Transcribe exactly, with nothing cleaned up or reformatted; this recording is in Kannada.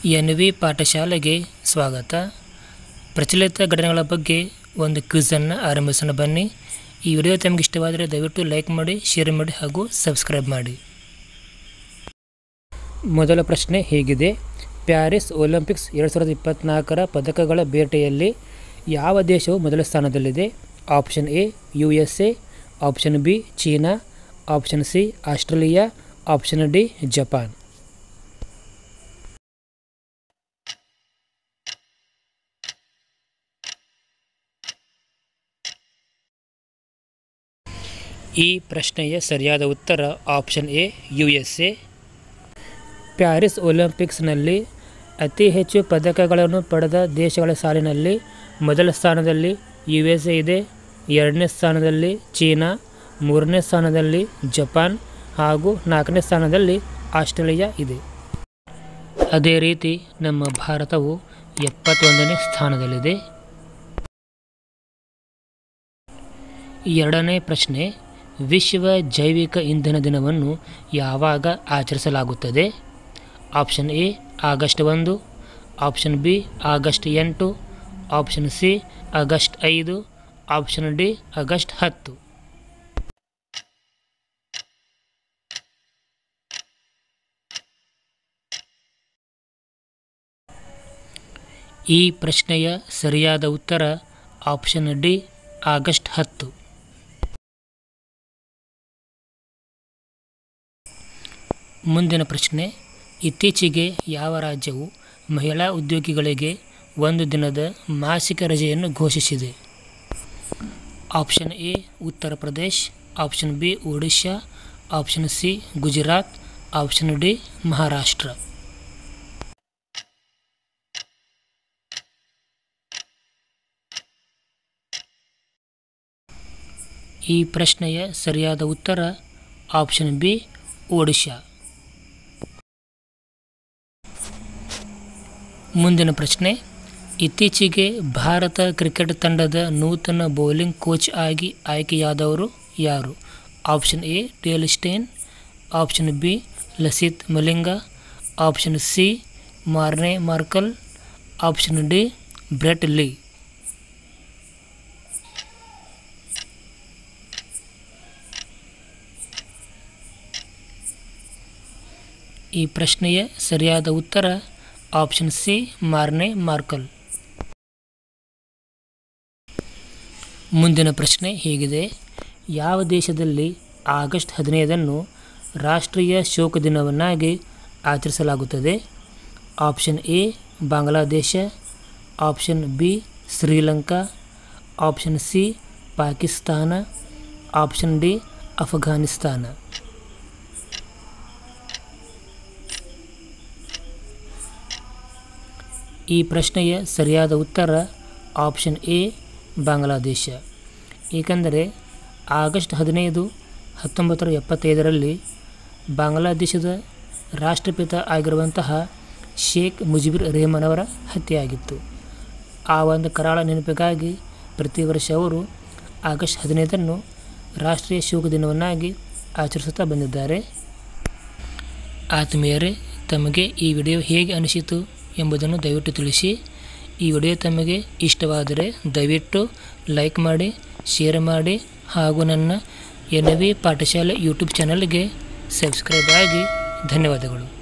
ಎನ್ ವಿ ಪಾಠಶಾಲೆಗೆ ಸ್ವಾಗತ. ಪ್ರಚಲಿತ ಘಟನೆಗಳ ಬಗ್ಗೆ ಒಂದು ಕ್ವಿಝನ್ನು ಆರಂಭಿಸೋಣ ಬನ್ನಿ. ಈ ವಿಡಿಯೋ ತಮಗೆ ಇಷ್ಟವಾದರೆ ದಯವಿಟ್ಟು ಲೈಕ್ ಮಾಡಿ, ಶೇರ್ ಮಾಡಿ ಹಾಗೂ ಸಬ್ಸ್ಕ್ರೈಬ್ ಮಾಡಿ. ಮೊದಲ ಪ್ರಶ್ನೆ ಹೀಗಿದೆ: ಪ್ಯಾರಿಸ್ ಒಲಿಂಪಿಕ್ಸ್ ಎರಡು ಸಾವಿರದ ಇಪ್ಪತ್ತ್ನಾಲ್ಕರ ಪದಕಗಳ ಬೇಟೆಯಲ್ಲಿ ಯಾವ ದೇಶವು ಮೊದಲ ಸ್ಥಾನದಲ್ಲಿದೆ? Option A U S A, option B China, option C Australia, option D Japan. ಈ ಪ್ರಶ್ನೆಯ ಸರಿಯಾದ ಉತ್ತರ option A U S A. Paris ಒಲಿಂಪಿಕ್ಸ್ನಲ್ಲಿ ಅತಿ ಹೆಚ್ಚು ಪದಕಗಳನ್ನು ಪಡೆದ ದೇಶಗಳ ಸಾಲಿನಲ್ಲಿ ಮೊದಲ ಸ್ಥಾನದಲ್ಲಿ ಯು ಎಸ್ ಎ ಇದೆ, ಎರಡನೇ ಸ್ಥಾನದಲ್ಲಿ ಚೀನಾ, ಮೂರನೇ ಸ್ಥಾನದಲ್ಲಿ ಜಪಾನ್ ಹಾಗೂ ನಾಲ್ಕನೇ ಸ್ಥಾನದಲ್ಲಿ ಆಸ್ಟ್ರೇಲಿಯಾ ಇದೆ. ಅದೇ ರೀತಿ ನಮ್ಮ ಭಾರತವು ಎಪ್ಪತ್ತೊಂದನೇ ಸ್ಥಾನದಲ್ಲಿದೆ. ಎರಡನೇ ಪ್ರಶ್ನೆ: ವಿಶ್ವ ಜೈವಿಕ ಇಂಧನ ದಿನವನ್ನು ಯಾವಾಗ ಆಚರಿಸಲಾಗುತ್ತದೆ? ಆಪ್ಷನ್ ಎ ಆಗಸ್ಟ್ ಒಂದು, ಆಪ್ಷನ್ ಬಿ ಆಗಸ್ಟ್ ಎಂಟು, ಆಪ್ಷನ್ ಸಿ ಆಗಸ್ಟ್ ಐದು, ಆಪ್ಷನ್ ಡಿ ಆಗಸ್ಟ್ ಹತ್ತು. ಈ ಪ್ರಶ್ನೆಯ ಸರಿಯಾದ ಉತ್ತರ ಆಪ್ಷನ್ ಡಿ ಆಗಸ್ಟ್ ಹತ್ತು. ಮುಂದಿನ ಪ್ರಶ್ನೆ: ಇತ್ತೀಚೆಗೆ ಯಾವ ರಾಜ್ಯವು ಮಹಿಳಾ ಉದ್ಯೋಗಿಗಳಿಗೆ ಒಂದು ದಿನದ ಮಾಸಿಕ ರಜೆಯನ್ನು ಘೋಷಿಸಿದೆ? Option A Uttar Pradesh, option B Odisha, option C Gujarat, option D Maharashtra. ಈ ಪ್ರಶ್ನೆಯ ಸರಿಯಾದ ಉತ್ತರ ಆಪ್ಷನ್ ಬಿ ಒಡಿಶಾ. ಮುಂದಿನ ಪ್ರಶ್ನೆ: ಇತ್ತೀಚೆಗೆ ಭಾರತ ಕ್ರಿಕೆಟ್ ತಂಡದ ನೂತನ ಬೌಲಿಂಗ್ ಕೋಚ್ ಆಗಿ ಆಯ್ಕೆಯಾದವರು ಯಾರು? Option A Dale Steyn, option B Lasith Malinga, option C Morne Morkel, option D Brett Lee. ಈ ಪ್ರಶ್ನೆಯ ಸರಿಯಾದ ಉತ್ತರ ಆಪ್ಷನ್ ಸಿ ಮಾರ್ನೆ ಮಾರ್ಕಲ್. ಮುಂದಿನ ಪ್ರಶ್ನೆ ಹೀಗಿದೆ: ಯಾವ ದೇಶದಲ್ಲಿ ಆಗಸ್ಟ್ ಹದಿನೈದನ್ನು ರಾಷ್ಟ್ರೀಯ ಶೋಕ ದಿನವನ್ನಾಗಿ ಆಚರಿಸಲಾಗುತ್ತದೆ? Option A Bangladesh, option B Sri Lanka, option C Pakistan, option D Afghanistan. ಈ ಪ್ರಶ್ನೆಯ ಸರಿಯಾದ ಉತ್ತರ ಆಪ್ಷನ್ ಎ ಬಾಂಗ್ಲಾದೇಶ. ಏಕೆಂದರೆ ಆಗಸ್ಟ್ ಹದಿನೈದು ಹತ್ತೊಂಬತ್ತು ನೂರ ಎಪ್ಪತ್ತೈದರಲ್ಲಿ ಬಾಂಗ್ಲಾದೇಶದ ರಾಷ್ಟ್ರಪಿತ ಆಗಿರುವಂತಹ ಶೇಖ್ ಮುಜಿಬುರ್ ರೆಹಮಾನ್ ಅವರ ಹತ್ಯೆಯಾಗಿತ್ತು. ಆ ಒಂದು ಕರಾಳ ನೆನಪಿಗಾಗಿ ಪ್ರತಿ ವರ್ಷ ಅವರು ಆಗಸ್ಟ್ ಹದಿನೈದನ್ನು ರಾಷ್ಟ್ರೀಯ ಶೋಕ ದಿನವನ್ನಾಗಿ ಆಚರಿಸುತ್ತಾ ಬಂದಿದ್ದಾರೆ. ಆತ್ಮೀಯರೇ, ತಮಗೆ ಈ ವಿಡಿಯೋ ಹೇಗೆ ಅನಿಸಿತು ಎಂಬುದನ್ನು ದಯವಿಟ್ಟು ತಿಳಿಸಿ. ಈ ವಿಡಿಯೋ ತಮಗೆ ಇಷ್ಟವಾದರೆ ದಯವಿಟ್ಟು ಲೈಕ್ ಮಾಡಿ, ಶೇರ್ ಮಾಡಿ ಹಾಗೂ ನನ್ನ ಎನ್ ವಿ ಪಾಠಶಾಲೆ ಯೂಟ್ಯೂಬ್ ಚಾನಲ್ಗೆ ಸಬ್ಸ್ಕ್ರೈಬ್ ಆಗಿ. ಧನ್ಯವಾದಗಳು.